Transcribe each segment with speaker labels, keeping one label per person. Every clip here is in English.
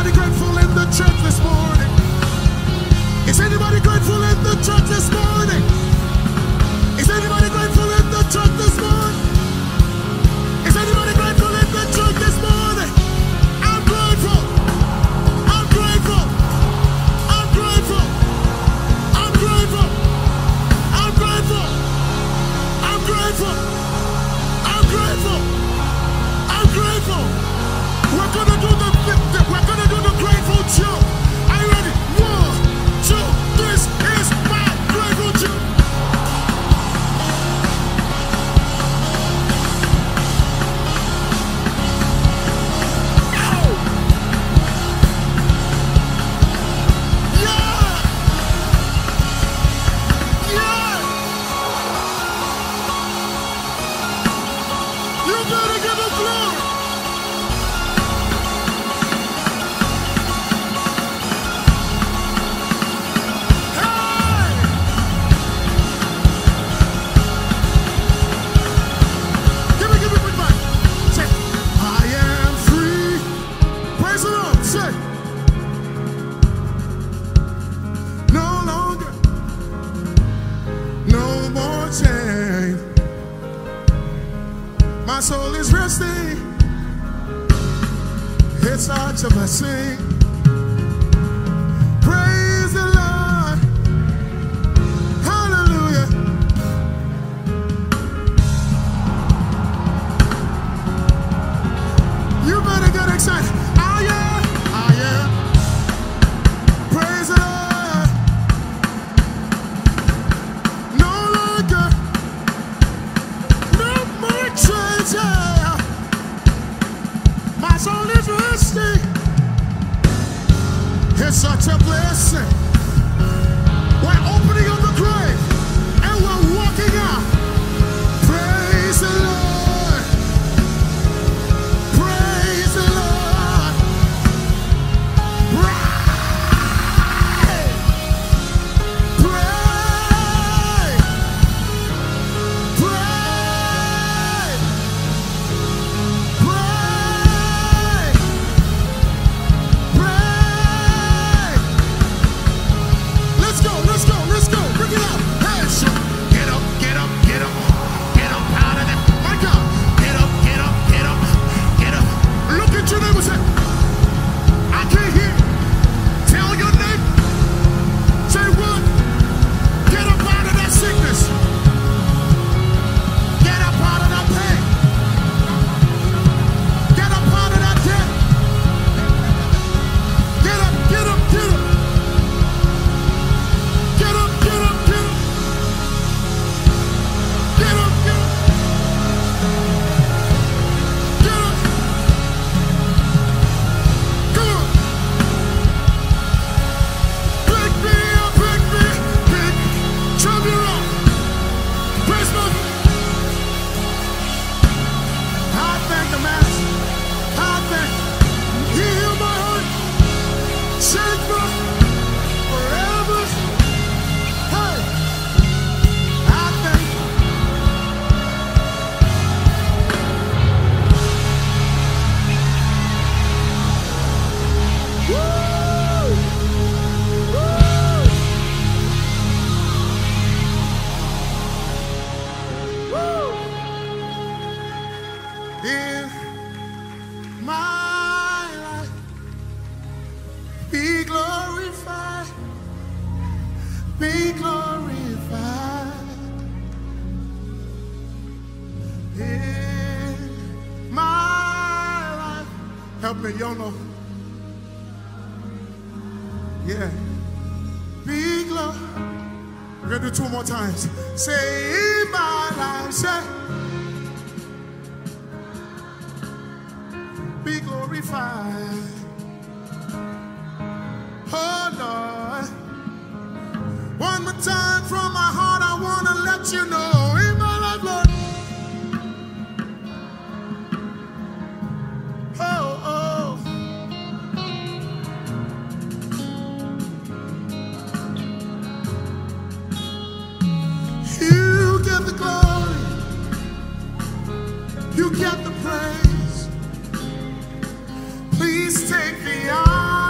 Speaker 1: anybody grateful in the church this morning? Is anybody grateful in the church this morning? Is anybody grateful in the church this morning? Is anybody grateful in the church this morning? I'm grateful. I'm grateful. I'm grateful. I'm grateful. I'm grateful. I'm grateful. I'm grateful. I'm grateful. We're gonna do the grateful jump. Are you ready? 1, 2, this is my grateful jump. My soul is resting. It's such a blessing. Praise the Lord. Hallelujah. You better get excited. Oh yeah. Oh yeah. Praise the Lord. No longer. No more treasure. My soul is resting. It's such a blessing. We're opening up the grave and we're walking out. Praise the Lord. Praise the Lord. Pray. Pray. Pray. Pray. Pray. Let's go, let's go, let's go. Bring it up. Hey, shoot. Get up, get up, get up. Get up out of that. My God. Get up, get up, get up. Get up. Look at your neighbor and say, I can't hear. Tell your neighbor. Say what? Get up out of that sickness. Get up out of that pain. Get up out of that debt. Get up, get up, get up. Get up, get up, get up. Get up, get up. Get up. Come on. Pick me up, pick me, pick. Turn me around. Praise my. I thank the Master. I thank. He healed my heart. Shake my forever. Hey, I thank. Woo! Woo! Woo! In my life, be glorified, be glorified. In my life, help me, y'all know. Yeah, be glorified. We're gonna do 2 more times. Say in my life, say, be glorified. Oh Lord, one more time from my heart, I wanna let you know in my life, Lord. Oh, oh. You get the glory, you get the praise. Please take the honor.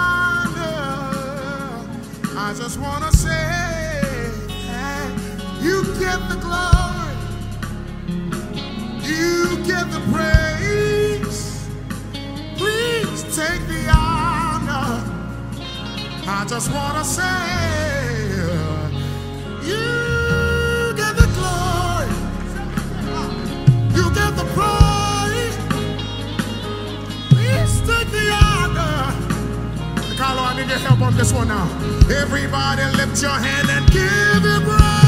Speaker 1: just want to say, you get the glory, you get the praise. Please take the honor. I just want to say, you get the glory, you get the praise. Please take the honor. Carlo, I need your help on this one now. Everybody lift your hand and give him praise.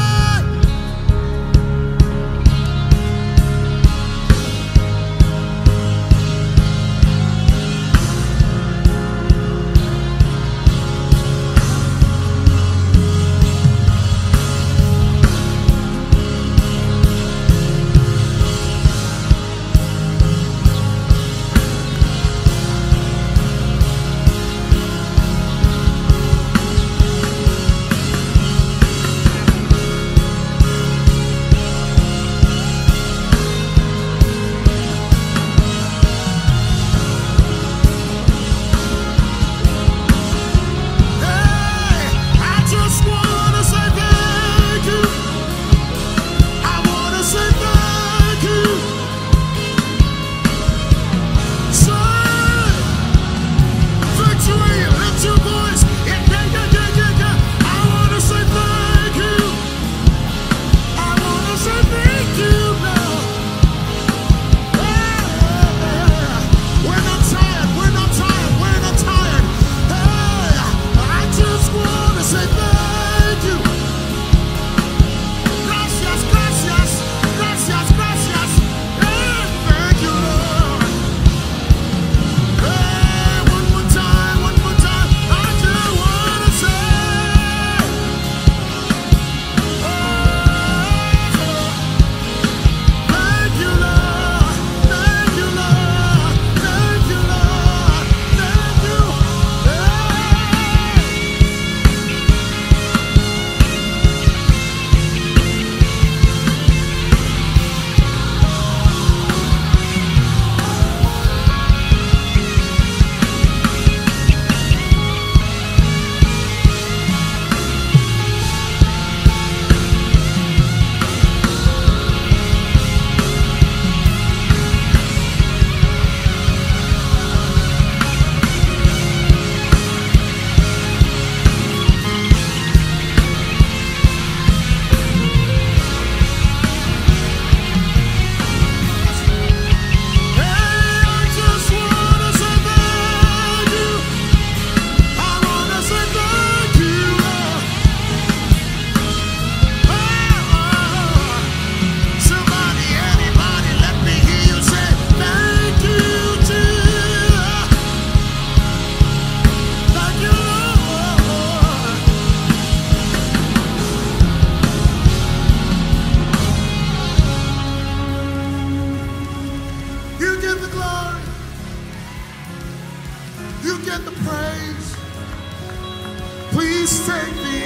Speaker 1: Please take the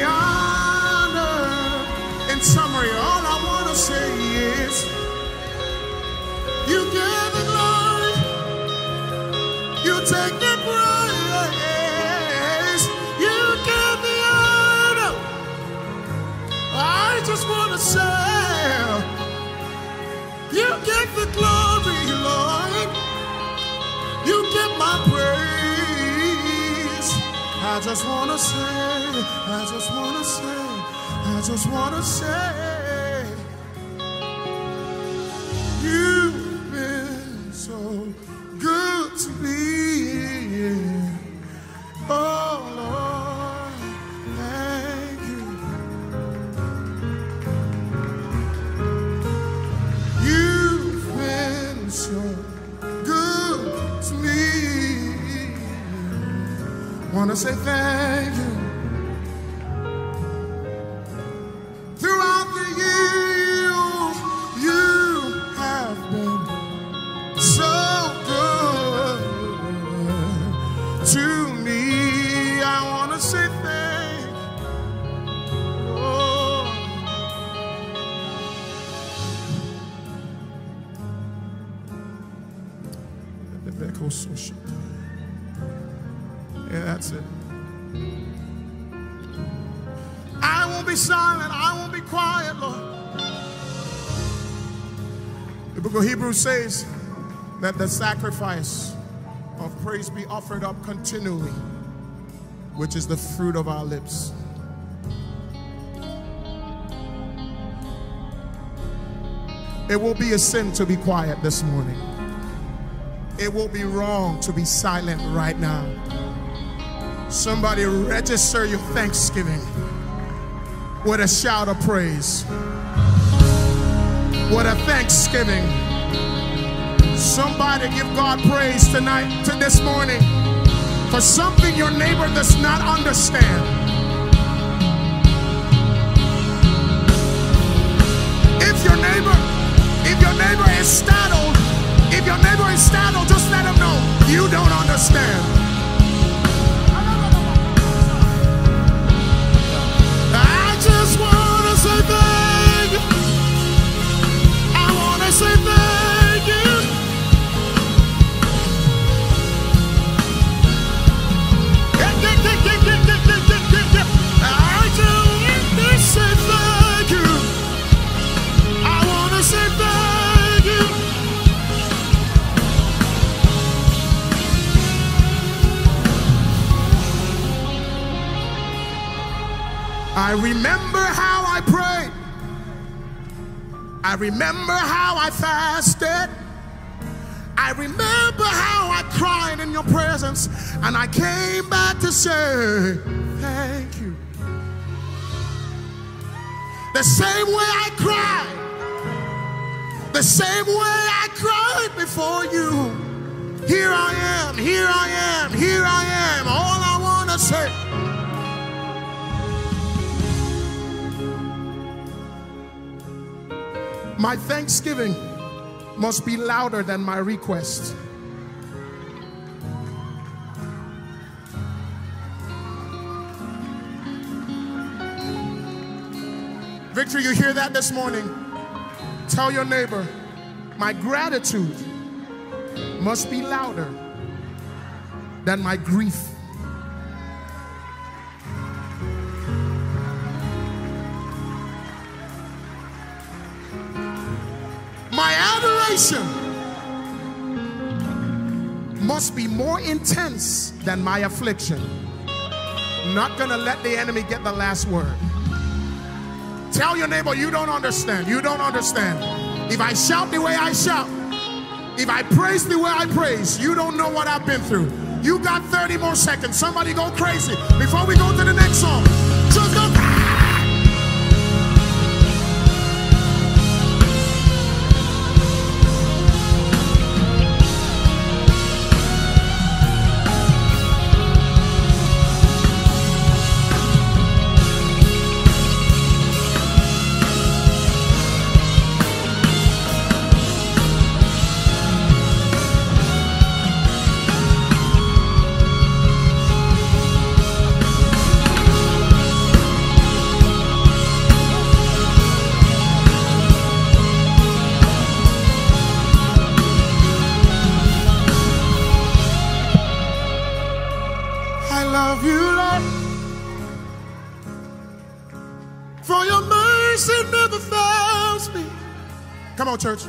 Speaker 1: honor. In summary, all I want to say is, you give the glory, you take the praise, you give the honor. I just want to say, you get the glory, Lord, you get my praise. I just want to say, I just want to say, I just want to say, you've been so good to me. Oh Lord, thank you. You've been so good to me. Want to say thank you. Throughout the years, you have been so good to me. I want to say thank you. Oh. Yeah, that's it. won't be silent. I won't be quiet, Lord. The book of Hebrews says that the sacrifice of praise be offered up continually, which is the fruit of our lips. It will be a sin to be quiet this morning. It will be wrong to be silent right now. Somebody register your thanksgiving with a shout of praise. With a thanksgiving. Somebody give God praise tonight, to this morning, for something your neighbor does not understand. If your neighbor is startled, just let him know you don't understand. I just want to say thank you. I want to say thank you. I just want to say thank you. I want to say thank you. I remember how I prayed. I remember how I fasted. I remember how I cried in your presence. And I came back to say thank you. The same way I cried. The same way I cried before you. Here I am, here I am, here I am. All I want to say. My thanksgiving must be louder than my request. Victory, you hear that this morning? Tell your neighbor, my gratitude must be louder than my grief. My adoration must be more intense than my affliction. Not gonna let the enemy get the last word. Tell your neighbor, you don't understand. You don't understand. If I shout the way I shout, if I praise the way I praise, you don't know what I've been through. You got 30 more seconds. Somebody go crazy before we go to the next song. Just go. Come on, church.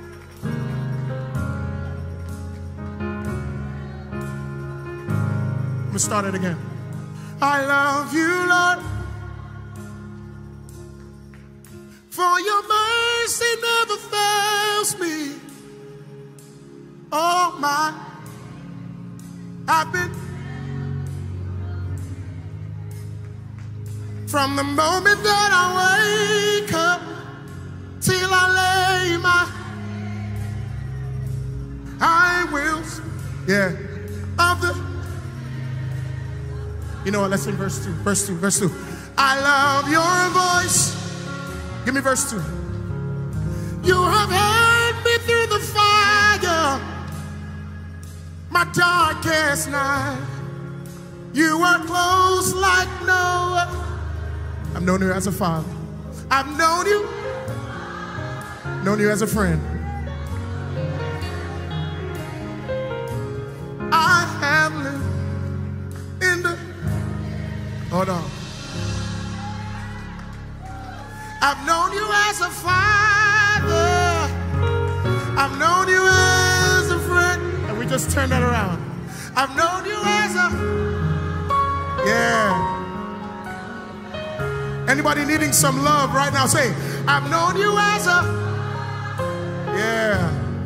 Speaker 1: Let me start it again. I love you, Lord, for your mercy never fails me. Oh my, I've been from the moment that I wake up till I lay I will, yeah, of the, you know what, let's sing verse 2, verse 2, verse 2. I love your voice. Give me verse 2. You have heard me through the fire, my darkest night. You were close like no other. I've known you as a father. I've known you as a friend. I have lived in the, hold on. I've known you as a father. I've known you as a friend. And we just turn that around. I've known you as a... Yeah. Anybody needing some love right now? Say, I've known you as a... Yeah.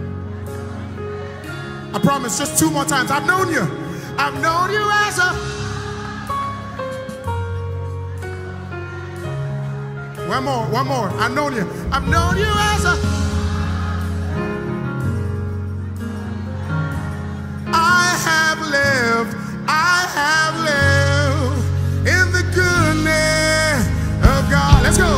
Speaker 1: I promise, just 2 more times. I've known you. I've known you as a... One more. I've known you. I've known you as a... I have lived in the goodness of God. Let's go.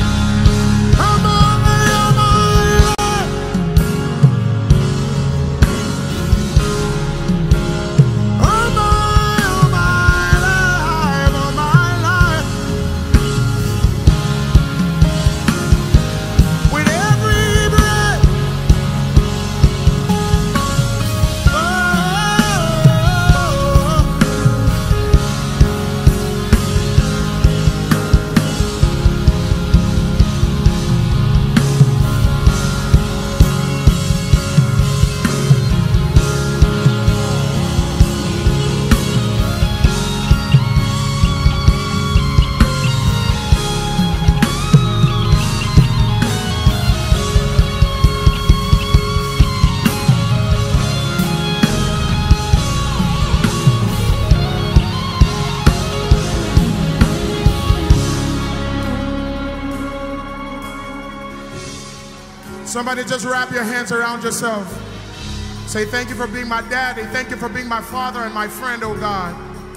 Speaker 1: Somebody just wrap your hands around yourself. Say, thank you for being my daddy. Thank you for being my father and my friend, oh God.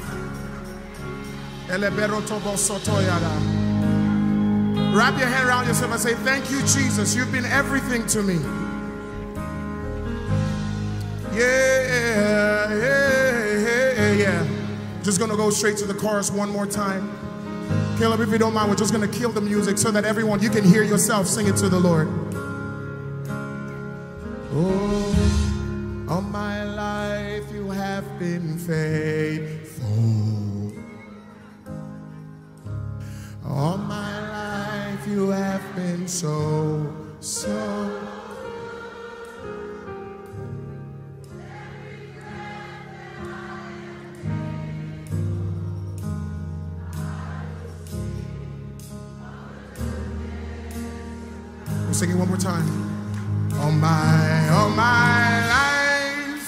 Speaker 1: Wrap your hand around yourself and say, thank you, Jesus. You've been everything to me. Yeah. Just gonna go straight to the chorus one more time. Caleb, if you don't mind, we're just gonna kill the music so that everyone, you can hear yourself sing it to the Lord. Oh, all my life you have been faithful. All my life you have been so. We'll sing it one more time. All my life.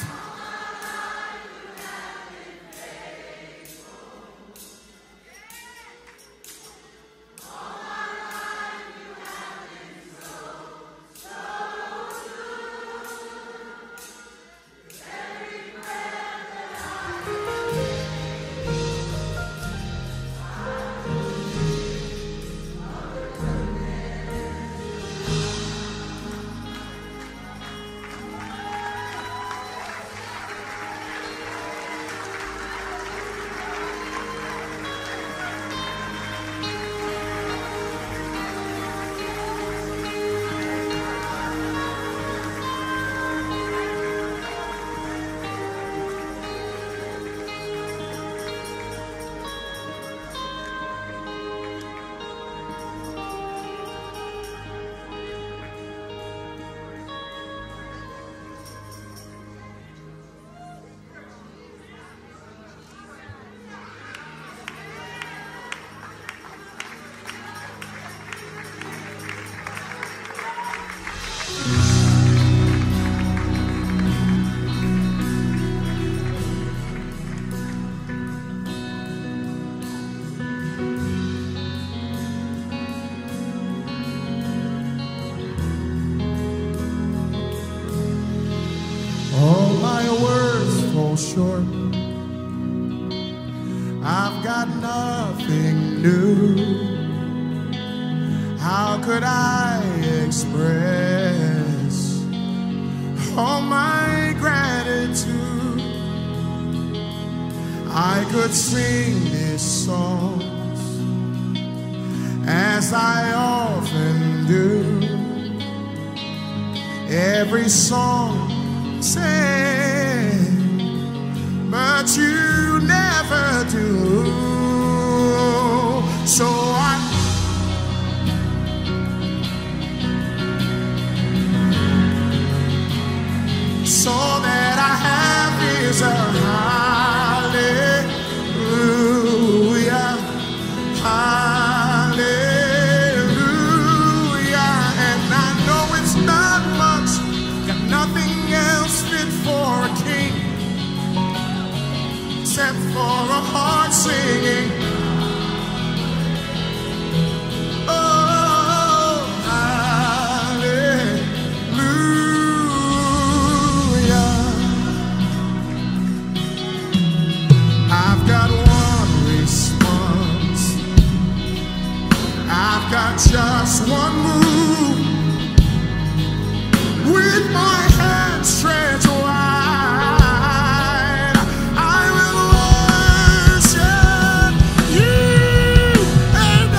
Speaker 1: Short. I've got nothing new. How could I express all my gratitude? I could sing these songs as I often do. Every song said, but you never do. So Set for a heart singing. Oh, hallelujah. I've got one response. I've got just one move. With my hands stretched wide, I will worship you. And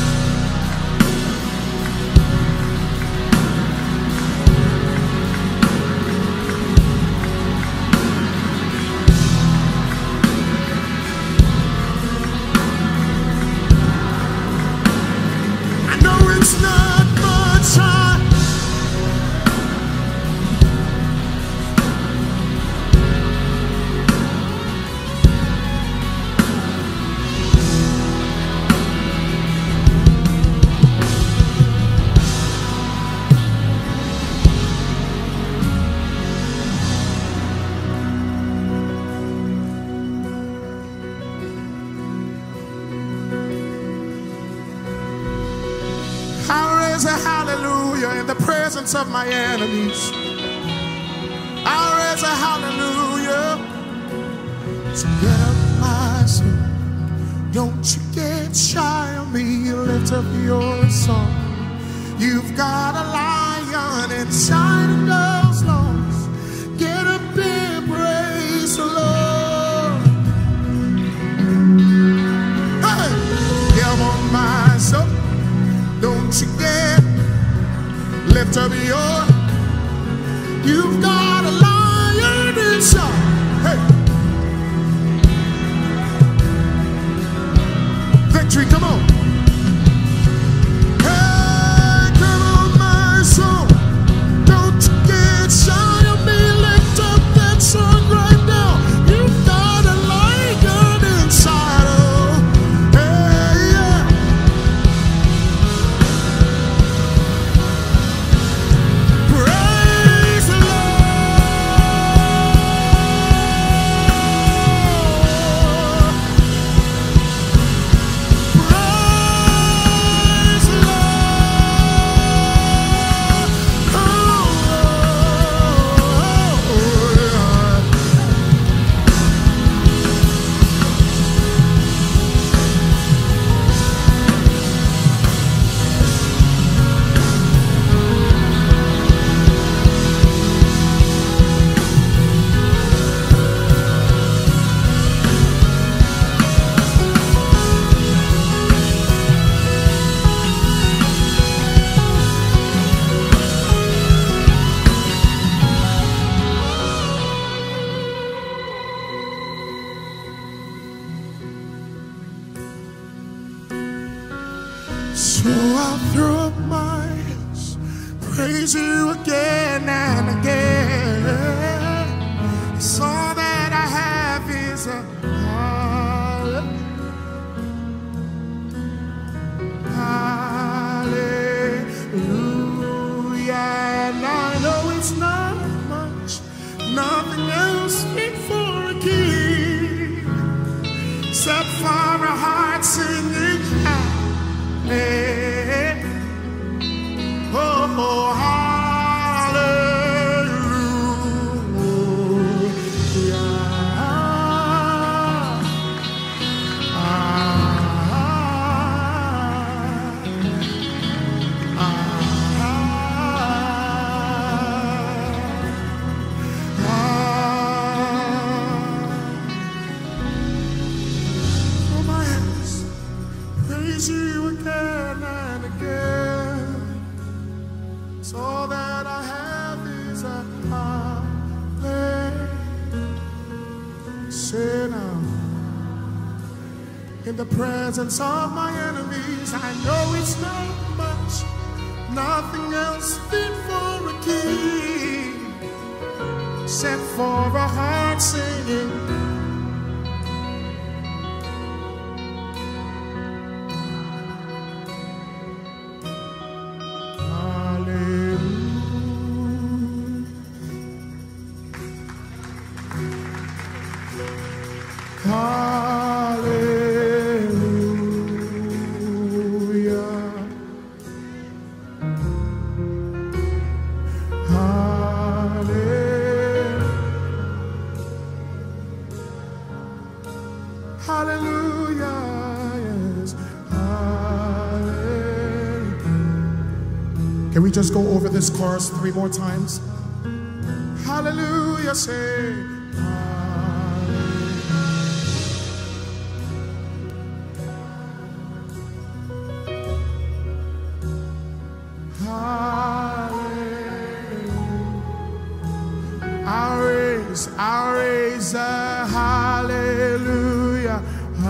Speaker 1: I know it's not much time. I'll raise a hallelujah in the presence of my enemies. I'll raise a hallelujah. So get up, my soul. Don't you get shy on me. Lift up your song. You've got a lion inside of those lungs. Get up and praise the Lord. Hey, come on, my soul. Don't you get, lift up your, you've got a lion inside. Hey, victory, come on. Hey, come on, my soul. Don't you get shy of me. Lift up that song right now. You've got a lion inside. Oh, hey, yeah. Praise the So I'll throw up my hands, praise you again and again. It's all that I have is a hallelujah. And I know it's not much, nothing else fit for a king, except for a heart singing. Hey, oh, oh, hallelujah. Throw my hands, praise you again and again. So all that I have is a hallelujah. Say now, in the presence of my enemies, I know it's not much, nothing else fit for a king, except for a heart singing. Hallelujah. Hallelujah, yes. Hallelujah. Can we just go over this chorus 3 more times? Hallelujah, say I'll raise a hallelujah.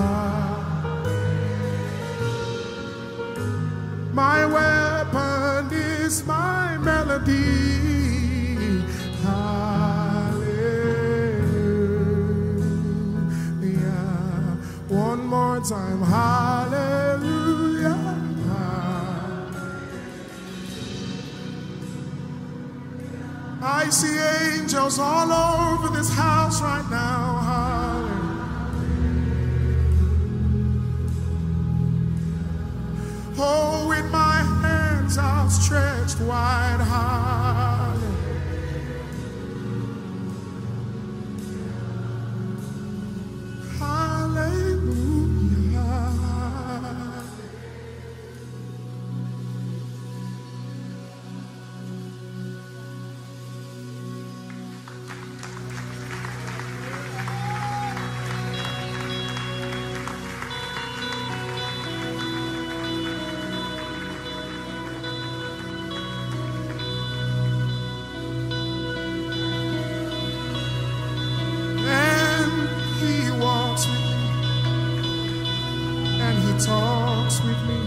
Speaker 1: My weapon is my melody. Hallelujah. One more time. Hallelujah. I see angels all over this house right now. Oh, with my hands outstretched wide, talks with me,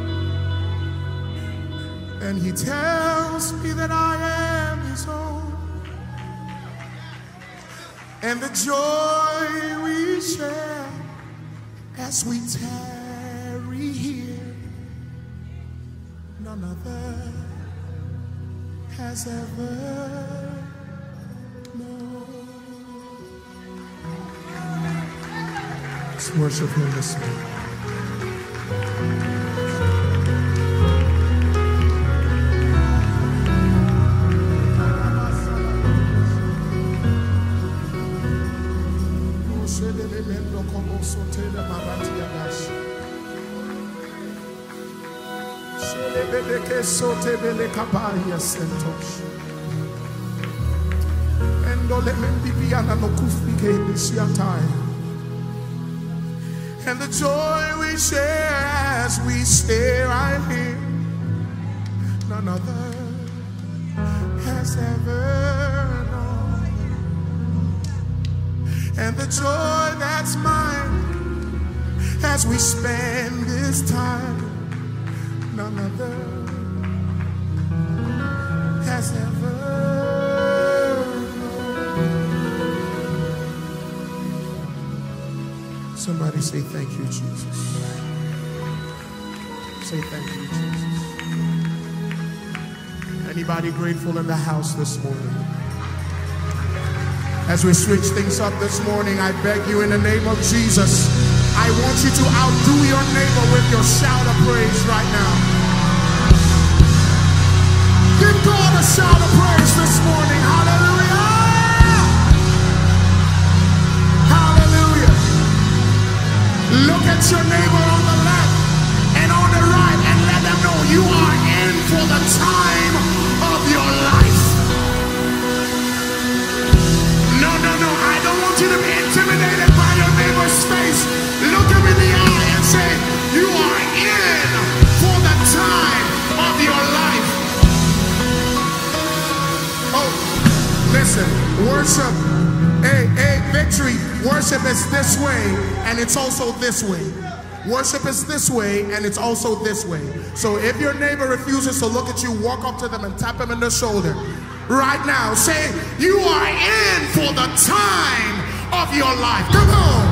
Speaker 1: and he tells me that I am his own, and the joy we share as we tarry here, none other has ever known. Let's worship him this morning. And the joy we share as we stay right here, none other has ever known. And the joy that's mine as we spend this time, none other has ever known. Somebody say thank you, Jesus. Say thank you, Jesus. Anybody grateful in the house this morning? As we switch things up this morning, I beg you in the name of Jesus, I want you to outdo your neighbor with your shout of praise right now. Give God a shout of praise this morning. Hallelujah. Hallelujah. Look at your neighbor on the left and on the right and let them know you are in for the time of your life. No, no, no. I don't want you to be intimidated by your neighbor's face. Look him in the eye and say, you are in for the time of your life. Oh, listen, worship, victory. Worship is this way, and it's also this way. Worship is this way, and it's also this way. So if your neighbor refuses to look at you, walk up to them and tap him in the shoulder. Right now, say, you are in for the time of your life. Come on.